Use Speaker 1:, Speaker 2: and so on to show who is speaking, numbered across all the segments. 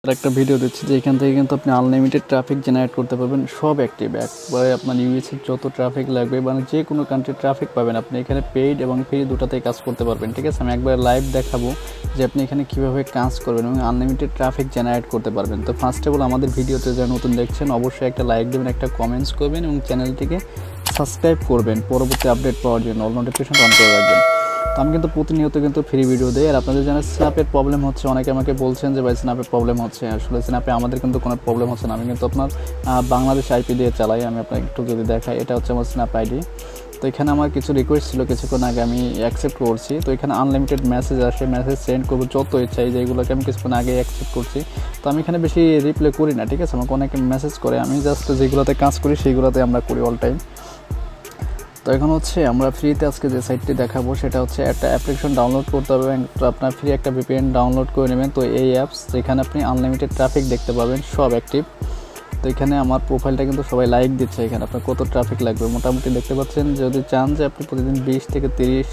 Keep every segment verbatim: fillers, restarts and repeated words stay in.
Speaker 1: একটা ভিডিও দিচ্ছি যে এখান থেকে কিন্তু আপনি আনলিমিটেড ট্রাফিক জেনারেট করতে পারবেন, সব অ্যাক্টিভ একবারে আপনার ইউএসএর যত ট্রাফিক লাগবে মানে যে কোনো কান্ট্রির ট্রাফিক পাবেন আপনি এখানে পেইড এবং ফ্রি দুটাতেই কাজ করতে পারবেন। ঠিক আছে, আমি একবার লাইভ দেখাবো যে আপনি এখানে কীভাবে কাজ করবেন এবং আনলিমিটেড ট্রাফিক জেনারেট করতে পারবেন। তো ফার্স্ট অফ অল আমাদের ভিডিওতে যারা নতুন দেখছেন অবশ্যই একটা লাইক দেবেন, একটা কমেন্টস করবেন এবং চ্যানেলটিকে সাবস্ক্রাইব করবেন পরবর্তী আপডেট পাওয়ার জন্য, অল নোটিফিকেশন অন করে রাখবেন। তো আমি কিন্তু প্রতিনিয়ত কিন্তু ফ্রি ভিডিও দিই। আর আপনাদের জানা স্ন্যাপের প্রবলেম হচ্ছে, অনেকে আমাকে বলছেন যে ভাই স্ন্যাপের প্রবলেম হচ্ছে। আসলে স্ন্যাপে আমাদের কিন্তু কোনো প্রবলেম হচ্ছে না, আমি কিন্তু আপনার বাংলাদেশ আইপি দিয়ে চালাই। আমি আপনাকে একটু যদি দেখাই, এটা হচ্ছে আমার স্ন্যাপ আইডি। তো এখানে আমার কিছু রিকোয়েস্ট ছিল কিছুক্ষণ আগে, আমি অ্যাকসেপ্ট করছি। তো এখানে আনলিমিটেড মেসেজ আসে, মেসেজ সেন্ড করবো যত ইচ্ছা, এই যেগুলোকে আমি কিছুক্ষণ আগে অ্যাকসেপ্ট করছি। তো আমি এখানে বেশি রিপ্লাই করি না, ঠিক আছে। আমাকে অনেকে মেসেজ করে, আমি জাস্ট যেগুলোতে কাজ করি সেইগুলোতে আমরা করি অল টাইম। তো এখন হচ্ছে আমরা ফ্রিতে আজকে যে সাইটটি দেখাবো সেটা হচ্ছে একটা অ্যাপ্লিকেশন ডাউনলোড করতে হবে, তো আপনার ফ্রি একটা ভিপিএন ডাউনলোড করে নেবেন। তো এই অ্যাপস যেখানে আপনি আনলিমিটেড ট্রাফিক দেখতে পাবেন, সব অ্যাক্টিভ। তো এখানে আমার প্রোফাইলটা কিন্তু সবাই লাইক দিচ্ছে, এখানে আপনার কত ট্রাফিক লাগবে মোটামুটি দেখতে পাচ্ছেন। যদি চান যে আপনি প্রতিদিন বিশ থেকে তিরিশ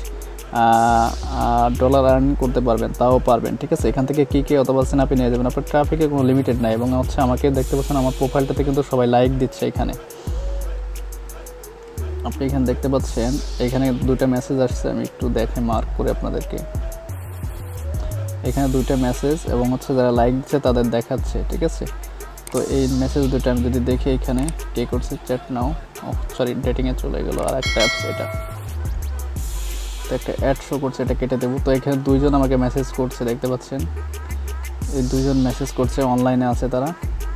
Speaker 1: ডলার আর্ন করতে পারবেন তাও পারবেন, ঠিক আছে। এখান থেকে কী কী অথবা স্ন্যাপে নিয়ে যাবেন, আপনার ট্রাফিকের কোনো লিমিটেড নাই। এবং হচ্ছে আমাকে দেখতে পাচ্ছেন আমার প্রোফাইলটাতে কিন্তু সবাই লাইক দিচ্ছে। এখানে আপনি এখানে দেখতে পাচ্ছেন এখানে দুইটা মেসেজ আসছে, আমি একটু দেখে মার্ক করে আপনাদেরকে। এখানে দুইটা মেসেজ এবং হচ্ছে যারা লাইক দিচ্ছে তাদের দেখাচ্ছে, ঠিক আছে। তো এই মেসেজ দুইটা আমি যদি দেখি, এখানে কে করছে চ্যাট নাও, ও সরি ডেটিংয়ে চলে গেল আর একটা অ্যাপস, এটা তো একটা অ্যাড শো করছে, এটা কেটে দেবো। তো এখানে দুইজন আমাকে মেসেজ করছে, দেখতে পাচ্ছেন এই দুইজন মেসেজ করছে, অনলাইনে আছে তারা।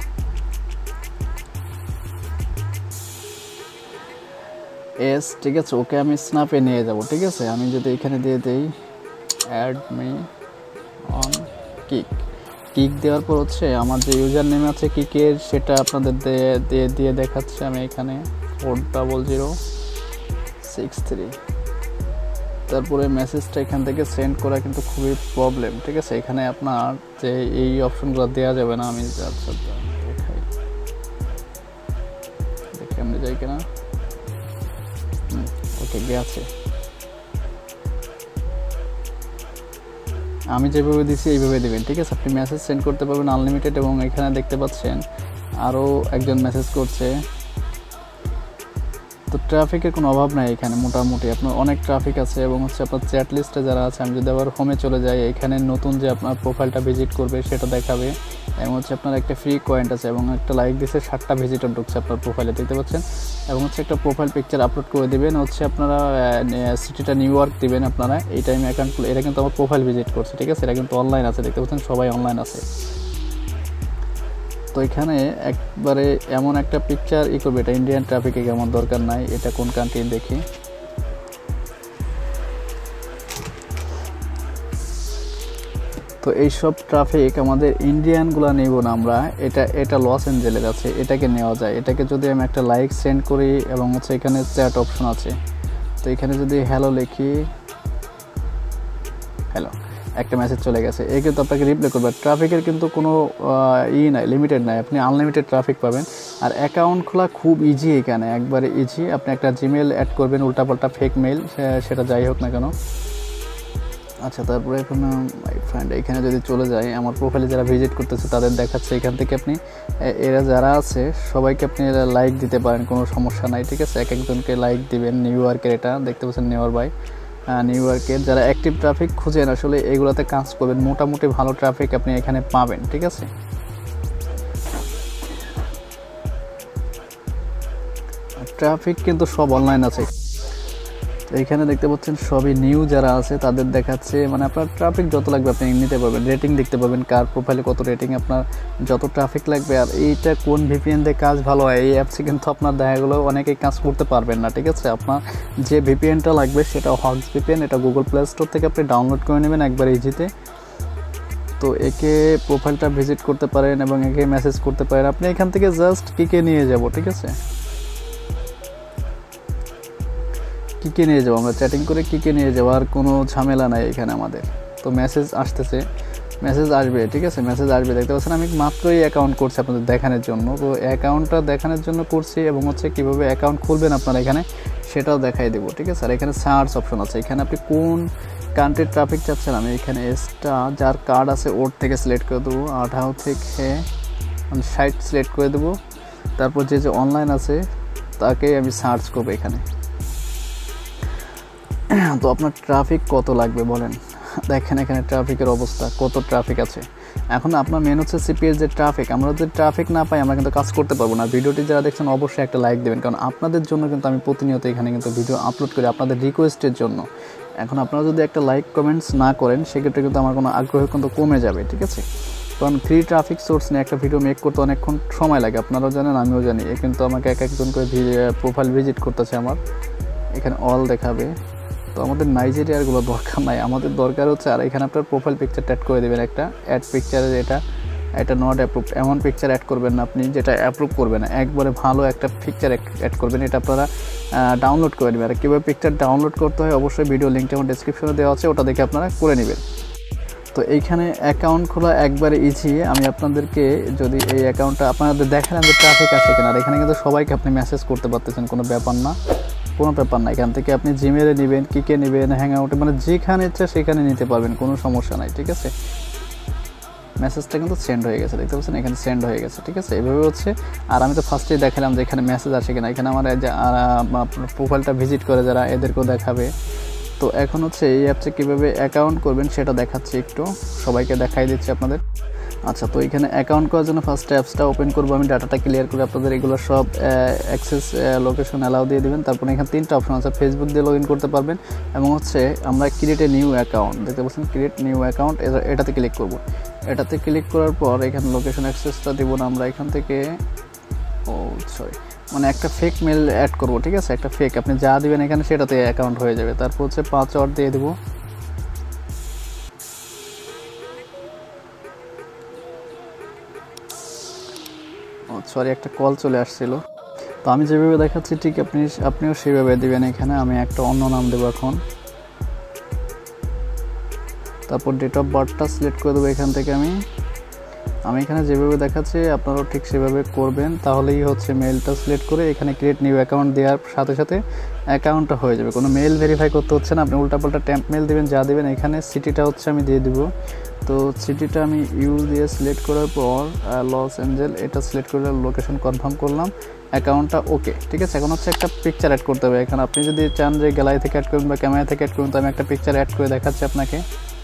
Speaker 1: এস ঠিক আছে, ওকে আমি স্ন্যাপে নিয়ে যাব, ঠিক আছে। আমি যদি এখানে দিয়ে দিই add me on kick, kick দেওয়ার পর হচ্ছে আমার যে ইউজার নেম আছে কিকের সেটা আপনাদের দিয়ে দিয়ে দেখাচ্ছে। আমি এখানে four double zero six three, তারপরে মেসেজটা এখান থেকে সেন্ড করা কিন্তু খুবই প্রবলেম, ঠিক আছে। এখানে আপনার যে এই অপশনগুলো দেওয়া যাবে না, আমি আচ্ছা দেখাই, দেখি আমি যাই কিনা। ওকে গেছে, আমি যেভাবে দিচ্ছি এইভাবে দেবেন, ঠিক আছে। আপনি মেসেজ সেন্ড করতে পারবেন আনলিমিটেড। এবং এখানে দেখতে পাচ্ছেন আরও একজন মেসেজ করছে। তো ট্রাফিকের কোনো অভাব নাই এখানে, মোটামুটি আপনার অনেক ট্রাফিক আছে। এবং হচ্ছে আপনার চ্যাট লিস্টে যারা আছে, আমি যদি আবার হোমে চলে যাই, এখানে নতুন যে আপনার প্রোফাইলটা ভিজিট করবে সেটা দেখাবে। এবং হচ্ছে আপনার একটা ফ্রি কয়েন্ট আছে এবং একটা লাইক দিচ্ছে, সাতটা ভিজিটর ঢুকছে আপনার প্রোফাইলে, দেখতে পাচ্ছেন। এবং হচ্ছে একটা প্রোফাইল পিকচার আপলোড করে দেবেন, হচ্ছে আপনারা সিটিটা নিউ ইয়র্ক দেবেন আপনারা এই টাইমে অ্যাকাউন্ট খুলে। এটা কিন্তু আমার প্রোফাইল ভিজিট করছে, ঠিক আছে। এটা কিন্তু অনলাইন আছে, দেখতে পাচ্ছেন সবাই অনলাইন আছে। তো এখানে একবারে এমন একটা পিকচার ই করবে, এটা ইন্ডিয়ান ট্রাফিকে আমার দরকার নাই, এটা কোন কান্ট্রি দেখি। তো এইসব ট্রাফিক আমাদের ইন্ডিয়ানগুলো নেব না আমরা, এটা এটা লস এঞ্জেলেস আছে, এটাকে নেওয়া যায়। এটাকে যদি আমি একটা লাইক সেন্ড করি এবং হচ্ছে এখানে চ্যাট অপশন আছে, তো এখানে যদি হ্যালো লিখি, হ্যালো, একটা মেসেজ চলে গেছে, এ কিন্তু আপনাকে রিপ্লাই করবে। ট্রাফিকের কিন্তু কোনো ই নাই, লিমিটেড নাই, আপনি আনলিমিটেড ট্রাফিক পাবেন। আর অ্যাকাউন্ট খোলা খুব ইজি, এখানে একবারে ইজি। আপনি একটা জিমেল অ্যাড করবেন, উল্টাপাল্টা ফেক মেল সেটা যাই হোক না কেন। আচ্ছা, তারপরে এখন মাই ফ্রেন্ড এখানে যদি চলে যায়, আমার প্রোফাইলে যারা ভিজিট করতেছে তাদের দেখাচ্ছে। এখান থেকে আপনি এরা যারা আছে সবাইকে আপনি লাইক দিতে পারেন, কোনো সমস্যা নাই, ঠিক আছে। এক একজনকে লাইক দিবেন। নিউ ইয়র্কের এটা দেখতে পাচ্ছেন, নিউ ইয়র্ক বাই নিউ ইয়র্কের যারা অ্যাক্টিভ ট্রাফিক খুঁজেন আসলে এগুলোতে কাজ করবেন, মোটামুটি ভালো ট্রাফিক আপনি এখানে পাবেন, ঠিক আছে। ট্রাফিক কিন্তু সব অনলাইন আছে। তো এইখানে দেখতে পাচ্ছেন সবই নিউ যারা আছে তাদের দেখাচ্ছে, মানে আপনার ট্রাফিক যত লাগবে আপনি নিতে পারবেন। রেটিং দেখতে পাবেন, কার প্রোফাইলে কত রেটিং, আপনার যত ট্রাফিক লাগবে। আর এইটা কোন ভিপিএন দিয়ে কাজ ভালো হয়, এই অ্যাপসে কিন্তু আপনার দেখা গেলো অনেকেই কাজ করতে পারবেন না, ঠিক আছে। আপনার যে ভিপিএনটা লাগবে সেটা হক্স ভিপিএন, এটা গুগল প্লে স্টোর থেকে আপনি ডাউনলোড করে নেবেন একবার ইজিতে। তো একে প্রোফাইলটা ভিজিট করতে পারেন এবং একে মেসেজ করতে পারেন। আপনি এখান থেকে জাস্ট কিকে নিয়ে যাব, ঠিক আছে, কিকে নিয়ে যাবো আমরা, চ্যাটিং করে কিকে নিয়ে যাবো, আর কোনো ঝামেলা নাই এখানে আমাদের। তো মেসেজ আসতেছে, মেসেজ আসবে, ঠিক আছে, মেসেজ আসবে। দেখতে পাচ্ছেন আমি মাত্রই অ্যাকাউন্ট করছি আপনাদের দেখানোর জন্য। তো অ্যাকাউন্টটা দেখানোর জন্য করছি এবং হচ্ছে কীভাবে অ্যাকাউন্ট খুলবেন আপনারা এখানে সেটাও দেখাই দেবো, ঠিক আছে। আর এখানে সার্চ অপশন আছে, এখানে আপনি কোন কান্ট্রির ট্রাফিক চাচ্ছেন আমি এখানে এসটা যার কার্ড আছে ওর থেকে সিলেক্ট করে দেবো, আঠারো থেকে আমি ষাট সিলেক্ট করে দেবো। তারপর যে যে অনলাইন আছে তাকে আমি সার্চ করবো এখানে। তো আপনার ট্রাফিক কত লাগবে বলেন, দেখেন এখানে ট্রাফিকের অবস্থা কত ট্রাফিক আছে। এখন আপনার মেন হচ্ছে সিপিএর যে ট্রাফিক, আমরা যদি ট্রাফিক না পাই আমরা কিন্তু কাজ করতে পারবো না। ভিডিওটি যারা দেখছেন অবশ্যই একটা লাইক দেবেন, কারণ আপনাদের জন্য কিন্তু আমি প্রতিনিয়ত এখানে কিন্তু ভিডিও আপলোড করি আপনাদের রিকোয়েস্টের জন্য। এখন আপনারা যদি একটা লাইক কমেন্টস না করেন সেক্ষেত্রে কিন্তু আমার কোনো আগ্রহ কিন্তু কমে যাবে, ঠিক আছে। কারণ ফ্রি ট্রাফিক সোর্স নিয়ে একটা ভিডিও মেক করতে অনেকক্ষণ সময় লাগে, আপনারাও জানেন আমিও জানি। এ কিন্তু আমাকে এক একজন করে প্রোফাইল ভিজিট করতেছে, আমার এখানে অল দেখাবে। তো আমাদের নাইজেরিয়ারগুলো দরকার নাই, আমাদের দরকার হচ্ছে আর এখানে আপনার প্রোফাইল পিকচারটা অ্যাড করে দেবেন একটা অ্যাড পিকচারে, এটা এটা নট অ্যাপ্রুভ, এমন পিকচার অ্যাড করবেন না আপনি যেটা অ্যাপ্রুভ করবে না, একবারে ভালো একটা পিকচার অ্যাড করবেন। এটা আপনারা ডাউনলোড করে নেবেন। আর কীভাবে পিকচার ডাউনলোড করতে হয় অবশ্যই ভিডিও লিঙ্কটা আমার ডেসক্রিপশনে দেওয়া আছে, ওটা দেখে আপনারা করে নেবেন। তো এইখানে অ্যাকাউন্ট খোলা একবারে ইজি। আমি আপনাদেরকে যদি এই অ্যাকাউন্টটা আপনাদের দেখালাম যে ট্রাফিক আছে কিনা, আর এখানে কিন্তু সবাইকে আপনি মেসেজ করতে পারতেছেন, কোনো ব্যাপার না, কোনো ব্যাপার না। এখান থেকে আপনি জিমেলে নেবেন, কিকে নেবেন, হ্যাং আউটে, মানে যেখানে ইচ্ছা সেখানে নিতে পারবেন, কোনো সমস্যা নাই, ঠিক আছে। মেসেজটা কিন্তু সেন্ড হয়ে গেছে, দেখতে পাচ্ছেন এখানে সেন্ড হয়ে গেছে, ঠিক আছে। এভাবে হচ্ছে। আর আমি তো ফার্স্টেই দেখালাম যে এখানে মেসেজ আসে কিনা, এখানে আমার প্রোফাইলটা ভিজিট করে যারা এদেরকেও দেখাবে। তো এখন হচ্ছে এই অ্যাপসে কীভাবে অ্যাকাউন্ট করবেন সেটা দেখাচ্ছি, একটু সবাইকে দেখাই দিচ্ছি আপনাদের। আচ্ছা, তো এখানে অ্যাকাউন্ট করার জন্য ফার্স্ট অ্যাপসটা ওপেন করবো আমি, ডাটাটা ক্লিয়ার করে আপনাদের এগুলো সব অ্যাক্সেস লোকেশন অ্যালাউ দিয়ে দেবেন। তারপরে এখানে তিনটা অপশন আছে, ফেসবুক দিয়ে লগ ইন করতে পারবেন এবং হচ্ছে আমরা ক্রিয়েট এ নিউ অ্যাকাউন্ট, দেখতে পাচ্ছেন ক্রিয়েট নিউ অ্যাকাউন্ট, এটাতে ক্লিক করব। এটাতে ক্লিক করার পর এখানে লোকেশন অ্যাক্সেসটা দেবো না আমরা এখান থেকে, ও সরি মানে একটা ফেক মেল অ্যাড করব, ঠিক আছে। একটা ফেক আপনি যা দিবেন এখানে সেটাতে অ্যাকাউন্ট হয়ে যাবে। তারপর হচ্ছে পাসওয়ার্ড দিয়ে দেবো, সরি একটা কল চলে আসছিল। তো আমি যেভাবে দেখাচ্ছি ঠিক আপনি আপনিও সেভাবে দেবেন। এখানে আমি একটা অন্য নাম দেবো এখন। তারপর ডেট অফ বার্থটা সিলেক্ট করে দেবো এখান থেকে আমি আমি এখানে যেভাবে দেখাচ্ছি আপনারাও ঠিক সেভাবে করবেন, তাহলেই হচ্ছে মেলটা সিলেক্ট করে এখানে ক্রিয়েট নিউ অ্যাকাউন্ট দেওয়ার সাথে সাথে অ্যাকাউন্টটা হয়ে যাবে। কোনো মেল ভেরিফাই করতে হচ্ছে না, আপনি উল্টাপাল্টা ট্যাম্প মেল দেবেন, যা দেবেন। এখানে সিটিটা হচ্ছে আমি দিয়ে দিব। তো সিটিটা আমি ইউ দিয়ে সিলেক্ট করার পর লস অ্যাঞ্জেল এটা সিলেক্ট করে লোকেশন কনফার্ম করলাম, অ্যাকাউন্টটা ওকে, ঠিক আছে। এখন হচ্ছে একটা পিকচার অ্যাড করতে হবে এখানে। আপনি যদি চান যে গ্যালারি থেকে অ্যাড করুন বা ক্যামেরা থেকে অ্যাড করুন, তো আমি একটা পিকচার অ্যাড করে দেখাচ্ছি আপনাকে।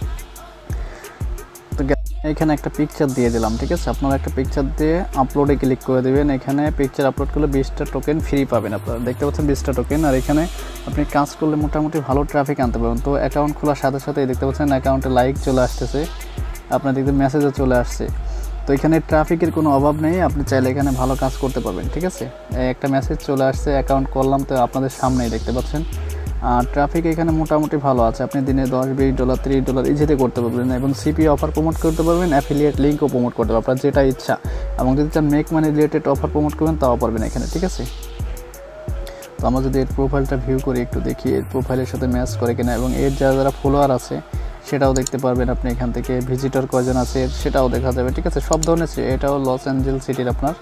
Speaker 1: তো এখানে একটা পিকচার দিয়ে দিলাম, ঠিক আছে। আপনারা একটা পিকচার দিয়ে আপলোডে ক্লিক করে দেবেন। এখানে পিকচার আপলোড করলে বিশটা টোকেন ফ্রি পাবেন, আপনারা দেখতে পাচ্ছেন বিশটা টোকেন। আর এখানে আপনি কাজ করলে মোটামুটি ভালো ট্রাফিক আনতে পারবেন। তো অ্যাকাউন্ট খোলার সাথে সাথে দেখতে পাচ্ছেন অ্যাকাউন্টে লাইক চলে আসতেছে, আপনার দেখতে মেসেজও চলে আসছে। তো এখানে ট্রাফিকের কোনো অভাব নেই, আপনি চাইলে এখানে ভালো কাজ করতে পারবেন, ঠিক আছে। একটা মেসেজ চলে আসছে, অ্যাকাউন্ট করলাম, তো আপনাদের সামনেই দেখতে পাচ্ছেন। আর ট্রাফিক এখানে মোটামুটি ভালো আছে, আপনি দিনে দশ বিশ ডলার ত্রিশ ডলার ইজিতে করতে পারবেন এবং সিপি অফার প্রমোট করতে পারবেন, অ্যাফিলিয়েট লিঙ্কও প্রমোট করতে পারবেন, আপনার যেটা ইচ্ছা। এবং যদি চান make money related offer promote করবেন তাও পারবেন এখানে, ঠিক আছে। তো আমরা যদি এর প্রোফাইলটা ভিউ করি, একটু দেখি এর প্রোফাইলের সাথে ম্যাচ করে কিনা, এবং এর যারা যারা ফলোয়ার আছে সেটাও দেখতে পারবেন আপনি এখান থেকে। ভিজিটর কয়জন আছে সেটাও দেখা যাবে, ঠিক আছে। সব ধরনের, এটাও লস অ্যাঞ্জেল সিটির আপনার।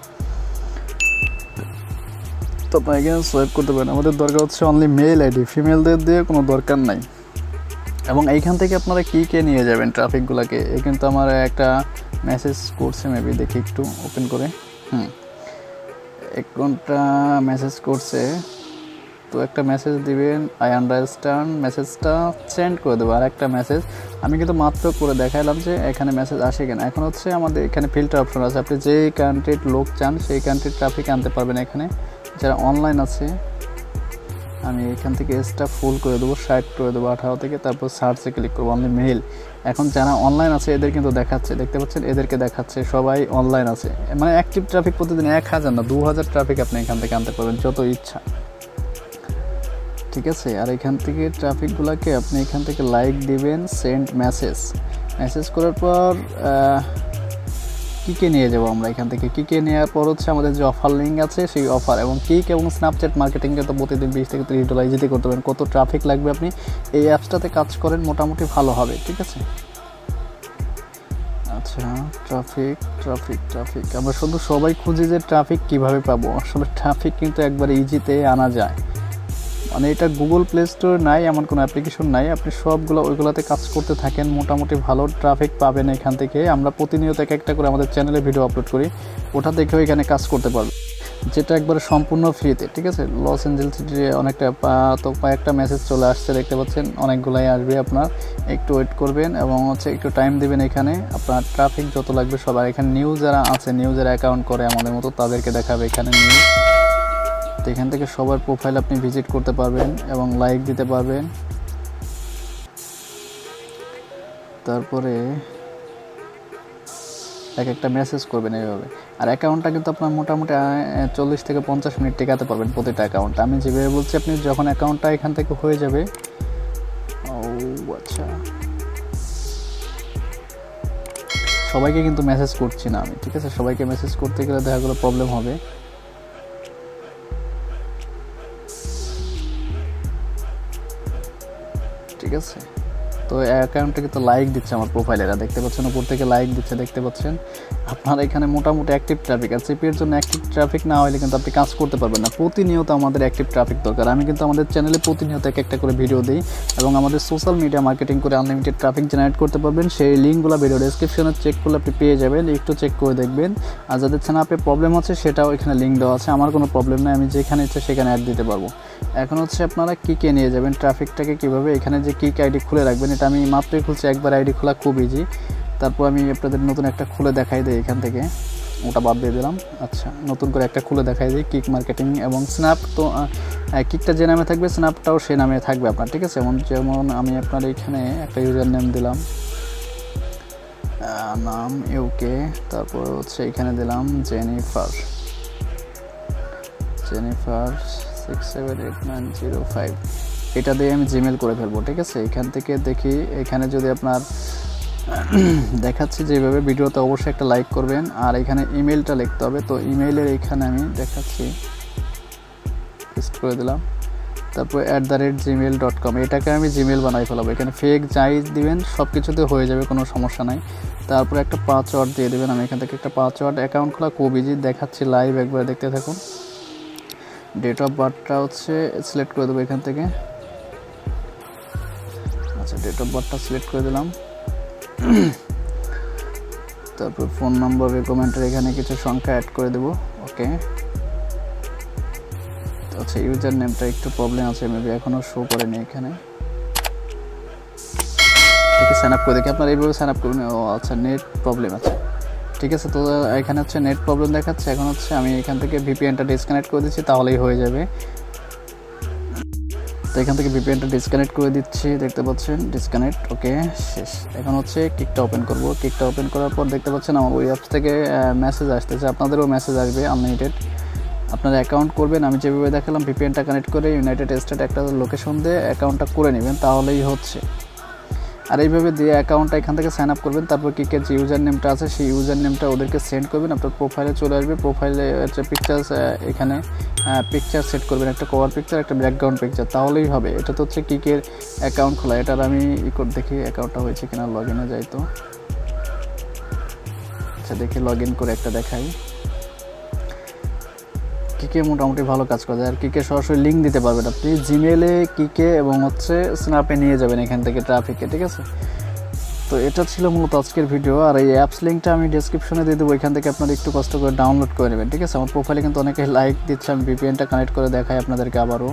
Speaker 1: তো আপনার এখানে সোয়াইপ করতে পারেন। আমাদের দরকার হচ্ছে অনলি মেল আইডি, ফিমেলদের দিয়ে কোনো দরকার নাই। এবং এইখান থেকে আপনারা কী কে নিয়ে যাবেন ট্রাফিকগুলোকে, এ কিন্তু আমার একটা মেসেজ করছে, মেবি দেখি একটু ওপেন করে। হুম এক ঘন্টা মেসেজ করছে, তো একটা মেসেজ দিবেন, আই আন্ডারস্ট্যান্ড, মেসেজটা সেন্ড করে দেবো। আর একটা মেসেজ আমি কিন্তু মাত্র করে দেখাইলাম যে এখানে মেসেজ আসে কিনা। এখন হচ্ছে আমাদের এখানে ফিল্টার অপশন আছে, আপনি যেই কান্ট্রির লোক চান সেই কান্ট্রির ট্রাফিক আনতে পারবেন এখানে। যারা অনলাইন আছে আমি এখান থেকে এসটা ফুল করে দেবো, ষাট করে দেবো আঠারো থেকে, তারপর সার্চে ক্লিক করবো অনলি মেল। এখন যারা অনলাইন আছে এদের কিন্তু দেখাচ্ছে, দেখতে পাচ্ছেন এদেরকে দেখাচ্ছে সবাই অনলাইন আছে। মানে অ্যাক্টিভ ট্রাফিক প্রতিদিন এক হাজার না দু হাজার ট্রাফিক আপনি এখান থেকে আনতে পারবেন যত ইচ্ছা, ঠিক আছে। আর এখান থেকে ট্রাফিকগুলোকে আপনি এখান থেকে লাইক দিবেন, সেন্ড মেসেজ মেসেজ করার পর কিকে নিয়ে যাবো আমরা এখান থেকে। কিকে নেওয়ার পর হচ্ছে আমাদের যে অফার লিঙ্ক আছে সেই অফার, এবং কিক এবং স্ন্যাপচ্যাট মার্কেটিংকে তো প্রতিদিন বিশ থেকে ত্রিশ ডলার ইজিতে করতে পারেন। কত ট্রাফিক লাগবে আপনি এই অ্যাপসটাতে কাজ করেন, মোটামুটি ভালো হবে, ঠিক আছে। আচ্ছা, ট্রাফিক ট্রাফিক ট্রাফিক আমরা শুধু সবাই খুঁজি যে ট্রাফিক কিভাবে পাবো। আসলে ট্রাফিক কিন্তু একবার ইজিতে আনা যায়, মানে এটা গুগল প্লে স্টোর নাই, এমন কোনো অ্যাপ্লিকেশন নাই, আপনি সবগুলো ওইগুলোতে কাজ করতে থাকেন, মোটামুটি ভালো ট্রাফিক পাবেন এখান থেকে। আমরা প্রতিনিয়ত এক একটা করে আমাদের চ্যানেলে ভিডিও আপলোড করি, ওটা দেখেও এখানে কাজ করতে পারবেন, যেটা একবারে সম্পূর্ণ ফ্রিতে, ঠিক আছে। লস এঞ্জেলস সিটি অনেকটা তো কয়েকটা মেসেজ চলে আসছে দেখতে পাচ্ছেন, অনেকগুলাই আসবে, আপনার একটু ওয়েট করবেন এবং হচ্ছে একটু টাইম দেবেন। এখানে আপনার ট্রাফিক যত লাগবে সবার, এখানে নিউ যারা আছে, নিউ যারা অ্যাকাউন্ট করে আমাদের মতো, তাদেরকে দেখাবে এখানে নিউ। তো এখান থেকে সবার প্রোফাইল আপনি ভিজিট করতে পারবেন এবং লাইক দিতে পারবেন। তারপরে এক একটা মেসেজ করবেন এইভাবে। আর অ্যাকাউন্টটা কিন্তু আপনার মোটামুটি চল্লিশ থেকে পঞ্চাশ মিনিট টেকাতে পারবেন প্রতিটা অ্যাকাউন্ট। আমি যেভাবে বলছি, আপনি যখন অ্যাকাউন্টটা এখান থেকে হয়ে যাবে, ও আচ্ছা, সবাইকে কিন্তু মেসেজ করছি না আমি, ঠিক আছে। সবাইকে মেসেজ করতে গেলে দেখা গেলো প্রবলেম হবে। ঠিক আছে, তো অ্যাকাউন্টে কিন্তু লাইক দিচ্ছে আমার প্রোফাইলেরা, দেখতে পাচ্ছেন উপর থেকে লাইক দিচ্ছে, দেখতে পাচ্ছেন। আপনার এখানে মোটামুটি অ্যাক্টিভ ট্রাফিক আছে। সিপিএর জন্য অ্যাক্টিভ ট্রাফিক না হলে কিন্তু আপনি কাজ করতে পারবেন না। প্রতিনিয়ত আমাদের অ্যাক্টিভ ট্রাফিক দরকার। আমি কিন্তু আমাদের চ্যানেলে প্রতিনিয়ত এক একটা করে ভিডিও দিই এবং আমাদের সোশ্যাল মিডিয়া মার্কেটিং করে আনলিমিটেড ট্রাফিক জেনারেট করতে পারবেন। সেই লিঙ্কগুলো ভিডিও ডেসক্রিপশনে চেক করলে আপনি পেয়ে যাবেন, একটু চেক করে দেখবেন। আর যাদের চ্যানেলে প্রবলেম আছে সেটাও এখানে লিঙ্ক দেওয়া আছে। আমার কোনো প্রবলেম নেই, আমি যেখানে ইচ্ছে সেখানে অ্যাড দিতে পারবো। এখন হচ্ছে আপনারা কিকে নিয়ে যাবেন, ট্রাফিকটাকে কীভাবে, এখানে যে কিক আইডি খুলে রাখবেন, এটা আমি মাত্রই খুলছি, একবার আইডি খোলা খুব ইজি। তারপর আমি আপনাদের নতুন একটা খুলে দেখাই দিই এখান থেকে, ওটা বাদ দিয়ে দিলাম। আচ্ছা, নতুন করে একটা খুলে দেখাই দিই, কিক মার্কেটিং এবং স্ন্যাপ। তো কিকটা যে নামে থাকবে স্ন্যাপটাও সে নামে থাকবে আপনার, ঠিক আছে। যেমন যেমন আমি আপনার এখানে একটা ইউজার নেম দিলাম, নাম ইউকে, তারপর হচ্ছে এখানে দিলাম Jennifer, Jennifer six seven eight nine zero five, এটা দিয়ে আমি জিমেল করে ফেলবো, ঠিক আছে। এখান থেকে দেখি, এখানে যদি আপনার দেখাচ্ছি যেভাবে, ভিডিওতে অবশ্যই একটা লাইক করবেন আর এখানে ইমেলটা লিখতে হবে। তো ইমেইলের এখানে আমি দেখাচ্ছি, পেস্ট করে দিলাম। তারপর at the rate gmail dot com, এটাকে আমি জিমেল বানাই ফেলাবো। এখানে ফেক যাই দিবেন সব কিছুতে হয়ে যাবে, কোনো সমস্যা নাই। তারপর একটা পাসওয়ার্ড দিয়ে দেবেন। আমি এখান থেকে একটা পাসওয়ার্ড, অ্যাকাউন্ট খোলা খুব ইজি, দেখাচ্ছি লাইভ, একবার দেখতে থাকুন। ডেট অফ বার্থটা হচ্ছে সিলেক্ট করে দেবো এখান থেকে। আচ্ছা, ডেট অফ বার্থটা সিলেক্ট করে দিলাম। তারপর ফোন নাম্বার, রেকমেন্ডের এখানে কিছু সংখ্যা অ্যাড করে দেবো, ওকে। আচ্ছা, ইউজার নেমটা একটু প্রবলেম আছে, মেবি এখনও শো করেনি এখানে, ঠিক আছে। সাইন আপ করে দেখি, আপনার এইভাবে সাইন আপ করবেন। ও আচ্ছা, নেট প্রবলেম আছে, ঠিক আছে। তো এখানে হচ্ছে নেট প্রবলেম দেখাচ্ছে। এখন হচ্ছে আমি এখান থেকে ভিপিএনটা ডিসকানেক্ট করে দিচ্ছি, তাহলেই হয়ে যাবে। তো এখান থেকে ভিপিএনটা ডিসকানেক্ট করে দিচ্ছি, দেখতে পাচ্ছেন ডিসকানেক্ট, ওকে, শেষ। এখন হচ্ছে কিকটা ওপেন করব। কিকটা ওপেন করার পর দেখতে পাচ্ছেন আমার ওই অ্যাপস থেকে মেসেজ আসতেছে, আপনাদেরও মেসেজ আসবে আনলিমিটেড। আপনারা অ্যাকাউন্ট করবেন, আমি যেভাবে দেখালাম, ভিপিএনটা কানেক্ট করে ইউনাইটেড স্টেট একটা লোকেশন দিয়ে অ্যাকাউন্টটা করে নেবেন, তাহলেই হচ্ছে। আর এইভাবে দিয়ে অ্যাকাউন্টটা এখান থেকে সাইন আপ করবেন। তারপর কিকের যে ইউজার নেমটা আছে সেই ইউজার নেমটা ওদেরকে সেন্ড করবেন, আপনার প্রোফাইলে চলে আসবে। প্রোফাইলে হচ্ছে পিকচার, এখানে পিকচার সেট করবেন, একটা কভার পিকচার, একটা ব্যাকগ্রাউন্ড পিকচার, তাহলেই হবে। এটা তো হচ্ছে কিকের অ্যাকাউন্ট খোলা। এটার আমি ই করে দেখি অ্যাকাউন্টটা হয়েছে কিনা, লগ ইনে যাই। তো আচ্ছা, দেখি লগ ইন করে একটা দেখাই। কিকে মোটামুটি ভালো কাজ করে আর কিকে সরাসরি লিঙ্ক দিতে পারবেন আপনি জিমেলে, কিকে এবং হচ্ছে স্ন্যাপে নিয়ে যাবেন এখান থেকে ট্রাফিকে, ঠিক আছে। তো এটা ছিল মূলত আজকের ভিডিও। আর এই অ্যাপস লিঙ্কটা আমি ডেসক্রিপশনে দিয়ে দেবো, এখান থেকে আপনারা একটু কষ্ট করে ডাউনলোড করে নেবেন, ঠিক আছে। আমার প্রোফাইলে কিন্তু অনেকে লাইক দিচ্ছে, আমি ভিপিএনটা কানেক্ট করে দেখাই আপনাদেরকে আবারও।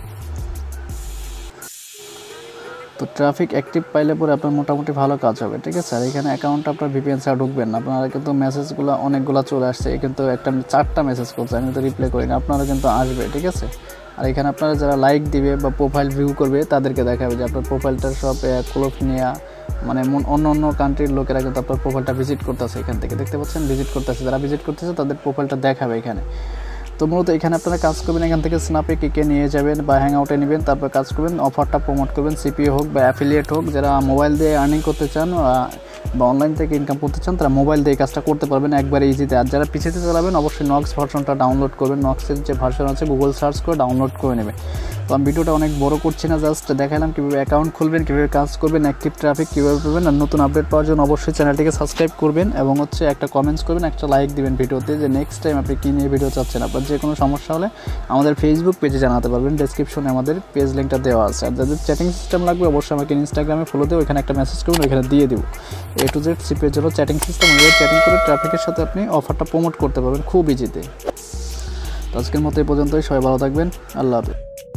Speaker 1: তো ট্রাফিক অ্যাক্টিভ পাইলে পরে আপনার মোটামুটি ভালো কাজ হবে, ঠিক আছে। আর এখানে অ্যাকাউন্টটা আপনার ভিপিএন ছাড়া ঢুকবেন না। আপনারা কিন্তু মেসেজগুলো অনেকগুলো চলে আসছে, কিন্তু একটা চারটা মেসেজ করছে, আমি তো রিপ্লাই করি না, আপনারা কিন্তু আসবে, ঠিক আছে। আর এখানে আপনারা যারা লাইক দিবে বা প্রোফাইল ভিউ করবে তাদেরকে দেখাবে যে আপনার প্রোফাইলটা সব ক্লোফনিয়া, মানে অন্য অন্য কান্ট্রির লোকেরা কিন্তু আপনার প্রোফাইলটা ভিজিট করতেছে, এখান থেকে দেখতে পাচ্ছেন ভিজিট করতেছে। যারা ভিজিট করতেছে তাদের প্রোফাইলটা দেখাবে এখানে। তো মূলত এখানে আপনারা কাজ করবেন, এখান থেকে স্ন্যাপে কিকে নিয়ে যাবেন বা হ্যাং আউটে নেবেন, তারপর কাজ করবেন, অফারটা প্রমোট করবেন, সিপিও হোক বা অ্যাফিলিয়েট হোক। যারা মোবাইল দিয়ে আর্নিং করতে চান বা অনলাইন থেকে ইনকাম করতে চান তারা মোবাইল দিয়ে কাজটা করতে পারবেন একবারে ইজিতে। আর যারা পিছিয়ে চালাবেন অবশ্যই নক্স ভার্সনটা ডাউনলোড করবেন, নক্সের যে ভার্সন আছে গুগল সার্চ করে ডাউনলোড করে নেবেন। তো আমি ভিডিওটা অনেক বড় করছি না, জাস্ট দেখালাম কীভাবে অ্যাকাউন্ট খুলবেন, কীভাবে কাজ করবেন, অ্যাক্টিভ ট্রাফিক কীভাবে পাবেন। আর নতুন আপডেট পাওয়ার জন্য অবশ্যই চ্যানেলটিকে সাবস্ক্রাইব করবেন এবং হচ্ছে একটা কমেন্টস করবেন, একটা লাইক দিবেন ভিডিওতে, যে নেক্সট টাইম আপনি কী নিয়ে ভিডিও চাচ্ছেন। আপনার যে কোনো সমস্যা হলে আমাদের ফেসবুক পেজে জানাতে পারবেন। ডেসক্রিপশনে আমাদের পেজ লিঙ্কটা দেওয়া আছে। আর যাদের চ্যাটিং সিস্টেম লাগবে অবশ্যই আমাকে ইনস্টাগ্রামে ফলো দিয়ে ওইখানে একটা মেসেজ করবেন, ওইখানে দিয়ে দেবো। এ টু জেড সিপের জন্য চ্যাটিং সিস্টেম, ওইভাবে চ্যাটিং করে ট্রাফিকের সাথে আপনি অফারটা প্রমোট করতে পারবেন খুব ইজিতে। তো আজকের মতো এই পর্যন্তই, সবাই ভালো থাকবেন, আল্লাহ হাফেজ।